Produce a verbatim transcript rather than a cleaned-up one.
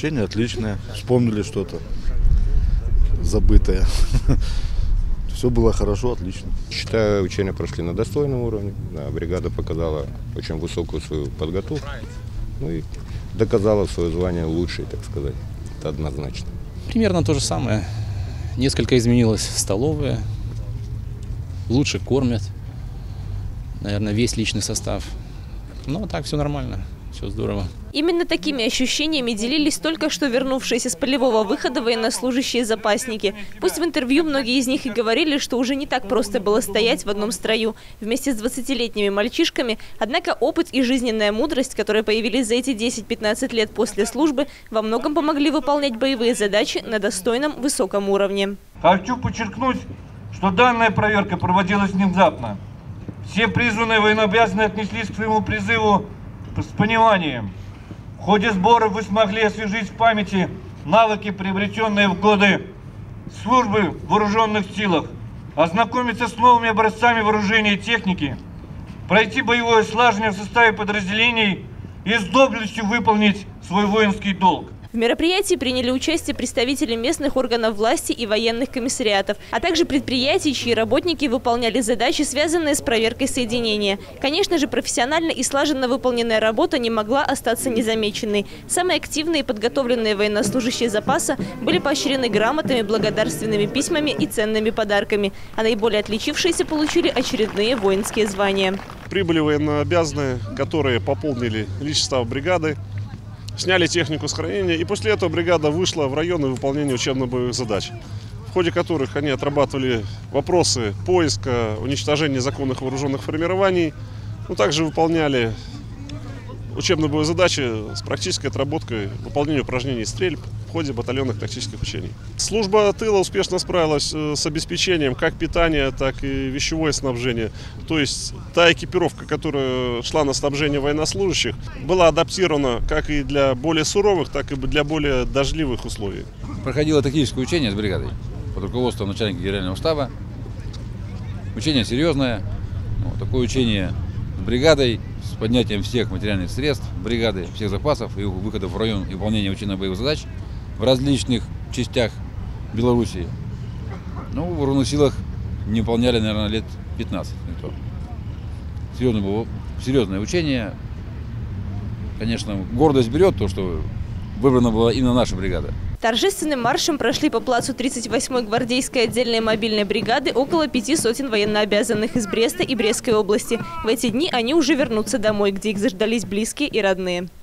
ощущения отличные. Вспомнили что-то забытое. Все было хорошо, отлично. Считаю, учения прошли на достойном уровне. Да, бригада показала очень высокую свою подготовку. Ну и доказала свое звание лучшей, так сказать. Это однозначно. Примерно то же самое. Несколько изменилось столовая. Лучше кормят. Наверное, весь личный состав. Но так все нормально. Все здорово. Именно такими ощущениями делились только что вернувшиеся с полевого выхода военнослужащие-запасники. Пусть в интервью многие из них и говорили, что уже не так просто было стоять в одном строю вместе с двадцатилетними мальчишками, однако опыт и жизненная мудрость, которые появились за эти десять-пятнадцать лет после службы, во многом помогли выполнять боевые задачи на достойном высоком уровне. Хочу подчеркнуть, что данная проверка проводилась внезапно. Все призванные военнообязанные отнеслись к своему призыву с пониманием. В ходе сборов вы смогли освежить в памяти навыки, приобретенные в годы службы в вооруженных силах, ознакомиться с новыми образцами вооружения и техники, пройти боевое слаживание в составе подразделений и с доблестью выполнить свой воинский долг. В мероприятии приняли участие представители местных органов власти и военных комиссариатов, а также предприятий, чьи работники выполняли задачи, связанные с проверкой соединения. Конечно же, профессионально и слаженно выполненная работа не могла остаться незамеченной. Самые активные и подготовленные военнослужащие запаса были поощрены грамотами, благодарственными письмами и ценными подарками, а наиболее отличившиеся получили очередные воинские звания. Прибыли военнообязанные, которые пополнили личный состав бригады, сняли технику с хранения, и после этого бригада вышла в районы выполнения учебно-боевых задач, в ходе которых они отрабатывали вопросы поиска, уничтожения незаконных вооруженных формирований, но также выполняли учебно-боевые задачи с практической отработкой выполнения упражнений стрельб в ходе батальонных тактических учений. Служба тыла успешно справилась с обеспечением как питания, так и вещевое снабжение. То есть та экипировка, которая шла на снабжение военнослужащих, была адаптирована как и для более суровых, так и для более дождливых условий. Проходило тактическое учение с бригадой под руководством начальника генерального штаба. Учение серьезное. Вот, такое учение с бригадой, с поднятием всех материальных средств бригады, всех запасов и выходов в район и выполнения учебно-боевых задач в различных частях Белоруссии. Ну, в вооруженных силах не выполняли, наверное, лет пятнадцать. Серьезное было, серьезное учение. Конечно, гордость берет то, что выбрана была именно наша бригада. Торжественным маршем прошли по плацу тридцать восьмой гвардейской отдельной мобильной бригады около пяти сотен военнообязанных из Бреста и Брестской области. В эти дни они уже вернутся домой, где их заждались близкие и родные.